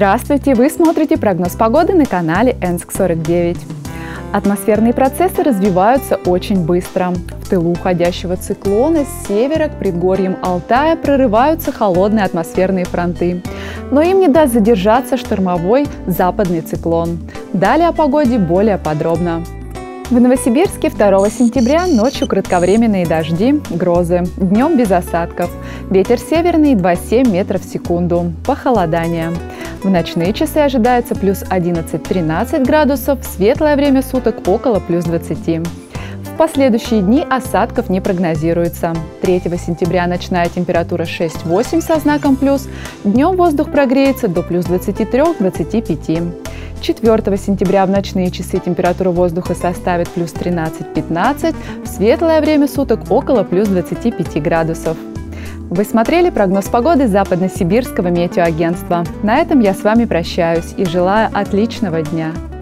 Здравствуйте! Вы смотрите прогноз погоды на канале Энск-49. Атмосферные процессы развиваются очень быстро. В тылу уходящего циклона с севера к предгорьям Алтая прорываются холодные атмосферные фронты. Но им не даст задержаться штормовой западный циклон. Далее о погоде более подробно. В Новосибирске 2 сентября ночью кратковременные дожди, грозы, днем без осадков. Ветер северный 2,7 метров в секунду. Похолодание. В ночные часы ожидается плюс 11-13 градусов, в светлое время суток около плюс 20. В последующие дни осадков не прогнозируется. 3 сентября ночная температура 6-8 со знаком плюс, днем воздух прогреется до плюс 23-25. 4 сентября в ночные часы температура воздуха составит плюс 13-15, в светлое время суток около плюс 25 градусов. Вы смотрели прогноз погоды Западно-Сибирского метеоагентства. На этом я с вами прощаюсь и желаю отличного дня.